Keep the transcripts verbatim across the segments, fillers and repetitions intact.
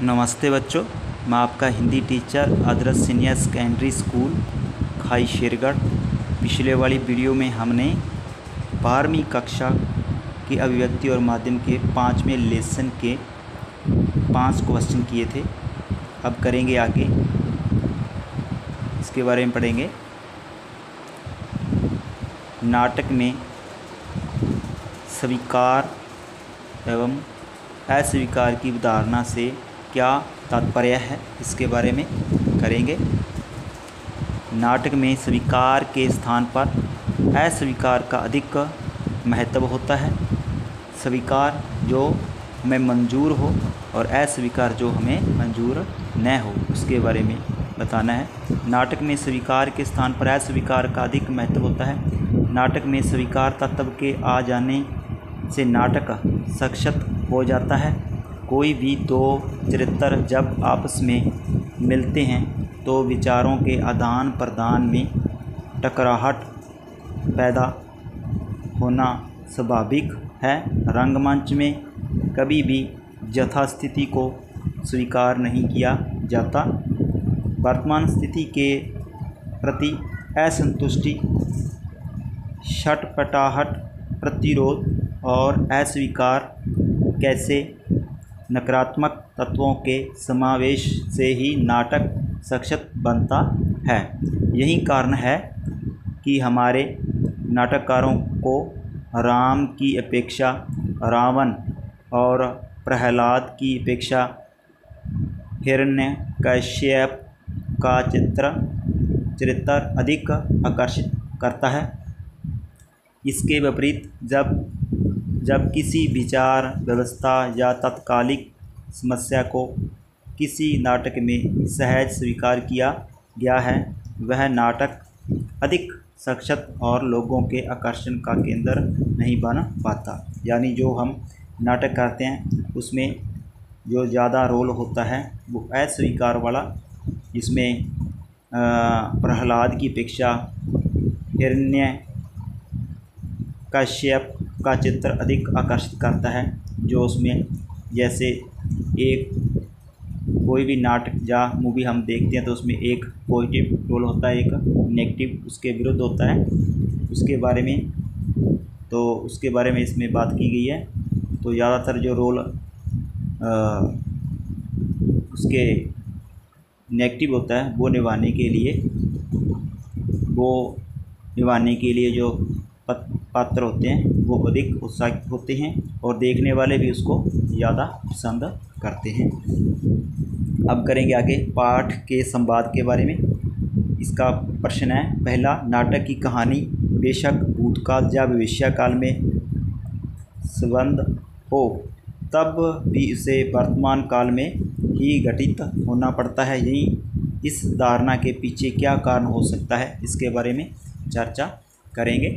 नमस्ते बच्चों, मैं आपका Hindi teacher Adarsh senior secondary school Khai Shergarh. पिछले वाली वीडियो में हमने बारहवीं कक्षा की अभिव्यक्ति और माध्यम के पाँचवें लेसन के पांच क्वेश्चन किए थे। अब करेंगे आगे, इसके बारे में पढ़ेंगे। नाटक में स्वीकार एवं अस्वीकार की अवधारणा से क्या तात्पर्य है, इसके बारे में करेंगे। नाटक में स्वीकार के स्थान पर अस्वीकार का अधिक महत्व होता है। स्वीकार जो हमें मंजूर हो और अस्वीकार जो हमें मंजूर न हो, उसके बारे में बताना है। नाटक में स्वीकार के स्थान पर अस्वीकार का अधिक महत्व होता है। नाटक में स्वीकार तत्व के आ जाने से नाटक सशक्त हो जाता है। कोई भी दो चरित्र जब आपस में मिलते हैं तो विचारों के आदान प्रदान में टकराहट पैदा होना स्वाभाविक है। रंगमंच में कभी भी यथास्थिति को स्वीकार नहीं किया जाता। वर्तमान स्थिति के प्रति असंतुष्टि, छटपटाहट, प्रतिरोध और अस्वीकार कैसे नकारात्मक तत्वों के समावेश से ही नाटक सशक्त बनता है। यही कारण है कि हमारे नाटककारों को राम की अपेक्षा रावण और प्रहलाद की अपेक्षा हिरण्यकश्यप का चित्र चरित्र अधिक आकर्षित करता है। इसके विपरीत जब जब किसी विचार व्यवस्था या तात्कालिक समस्या को किसी नाटक में सहज स्वीकार किया गया है, वह नाटक अधिक सशक्त और लोगों के आकर्षण का केंद्र नहीं बन पाता। यानी जो हम नाटक करते हैं उसमें जो ज़्यादा रोल होता है वो अस्वीकार वाला, जिसमें प्रहलाद की अपेक्षा हिरण्यकश्यप का चित्र अधिक आकर्षित करता है। जो उसमें जैसे एक कोई भी नाटक या मूवी हम देखते हैं तो उसमें एक पॉजिटिव रोल होता है, एक नेगेटिव उसके विरुद्ध होता है। उसके बारे में तो उसके बारे में इसमें बात की गई है। तो ज़्यादातर जो रोल आ, उसके नेगेटिव होता है वो निभाने के लिए वो निभाने के लिए जो पात्र होते हैं वो अधिक उत्साहित होते हैं और देखने वाले भी उसको ज़्यादा पसंद करते हैं। अब करेंगे आगे पाठ के संवाद के बारे में। इसका प्रश्न है पहला, नाटक की कहानी बेशक भूतकाल या भविष्यकाल में संबंध हो तब भी उसे वर्तमान काल में ही घटित होना पड़ता है। यही इस धारणा के पीछे क्या कारण हो सकता है, इसके बारे में चर्चा करेंगे।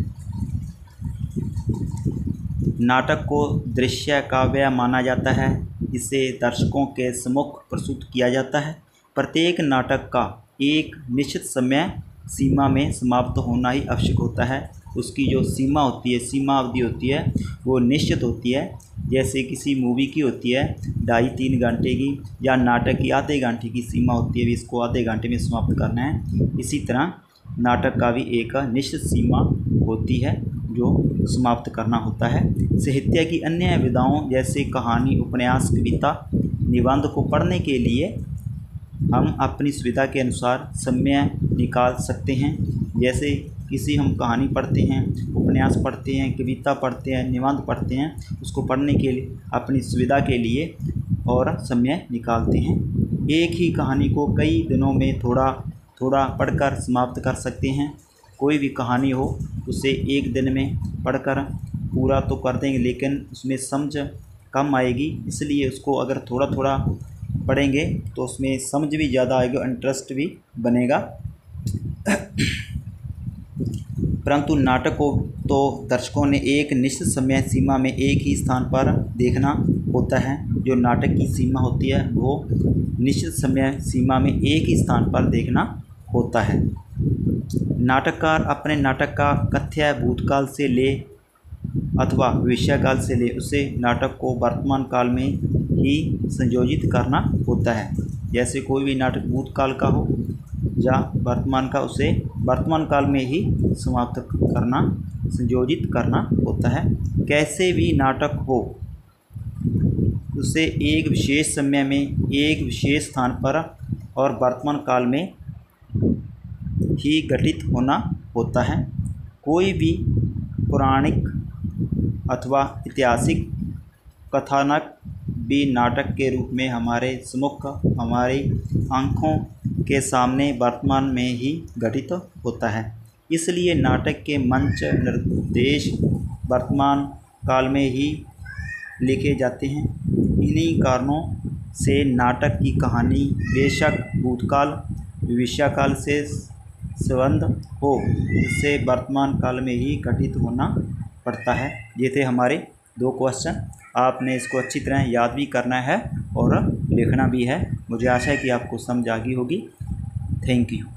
नाटक को दृश्य काव्य माना जाता है। इसे दर्शकों के सम्मुख प्रस्तुत किया जाता है। प्रत्येक नाटक का एक निश्चित समय सीमा में समाप्त होना ही आवश्यक होता है। उसकी जो सीमा होती है, सीमा अवधि होती है, वो निश्चित होती है। जैसे किसी मूवी की होती है ढाई तीन घंटे की, या नाटक की आधे घंटे की सीमा होती है, भी इसको आधे घंटे में समाप्त करना है। इसी तरह नाटक का भी एक निश्चित सीमा होती है जो समाप्त करना होता है। साहित्य की अन्य विधाओं जैसे कहानी, उपन्यास, कविता, निबंध को पढ़ने के लिए हम अपनी सुविधा के अनुसार समय निकाल सकते हैं। जैसे किसी हम कहानी पढ़ते हैं, उपन्यास पढ़ते हैं, कविता पढ़ते हैं, निबंध पढ़ते हैं, उसको पढ़ने के लिए अपनी सुविधा के लिए और समय निकालते हैं। एक ही कहानी को कई दिनों में थोड़ा थोड़ा पढ़कर समाप्त कर सकते हैं। कोई भी कहानी हो उसे एक दिन में पढ़कर पूरा तो कर देंगे, लेकिन उसमें समझ कम आएगी। इसलिए उसको अगर थोड़ा थोड़ा पढ़ेंगे तो उसमें समझ भी ज़्यादा आएगा, इंटरेस्ट भी बनेगा। परंतु नाटक को तो दर्शकों ने एक निश्चित समय सीमा में एक ही स्थान पर देखना होता है। जो नाटक की सीमा होती है वो निश्चित समय सीमा में एक ही स्थान पर देखना होता है। नाटककार अपने नाटक का कथ्य भूतकाल से ले अथवा भविष्यकाल से ले उसे नाटक को वर्तमान काल में ही संयोजित करना होता है। जैसे कोई भी नाटक भूतकाल का हो या वर्तमान का, उसे वर्तमान काल में ही समाप्त करना, संयोजित करना होता है। कैसे भी नाटक हो, उसे एक विशेष समय में, एक विशेष स्थान पर और वर्तमान काल में ही घटित होना होता है। कोई भी पौराणिक अथवा ऐतिहासिक कथानक भी नाटक के रूप में हमारे सम्मुख, हमारी आँखों के सामने वर्तमान में ही घटित होता है। इसलिए नाटक के मंच निर्देश वर्तमान काल में ही लिखे जाते हैं। इन्हीं कारणों से नाटक की कहानी बेशक भूतकाल, भविष्यकाल से संबंध हो, उससे वर्तमान काल में ही घटित होना पड़ता है। ये थे हमारे दो क्वेश्चन। आपने इसको अच्छी तरह याद भी करना है और लिखना भी है। मुझे आशा है कि आपको समझ आ गई होगी। Thank you.